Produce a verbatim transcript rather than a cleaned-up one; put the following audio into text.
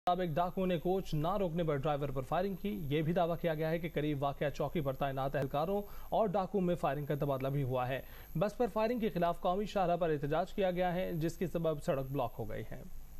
मुताबिक डाकुओं ने कोच ना रोकने पर ड्राइवर पर फायरिंग की। यह भी दावा किया गया है कि करीब वाकया चौकी पर तैनात एहलकारों और डाकुओं में फायरिंग का तबादला भी हुआ है। बस पर फायरिंग के खिलाफ कौमी शाहराह पर एहतजाज किया गया है, जिसके सबब सड़क ब्लॉक हो गई है।